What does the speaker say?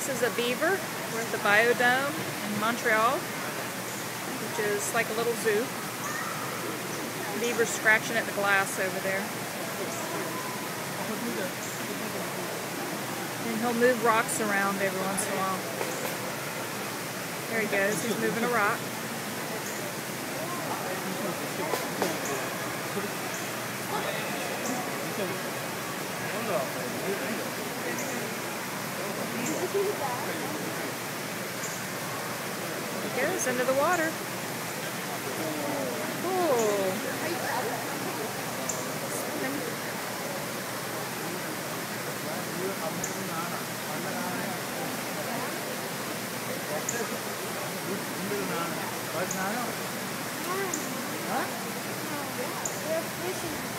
This is a beaver. We're at the Biodome in Montreal, which is like a little zoo. Beaver's scratching at the glass over there. And he'll move rocks around every once in a while. There he goes. He's moving a rock. He goes into the water. Cool. Huh? They're fishing.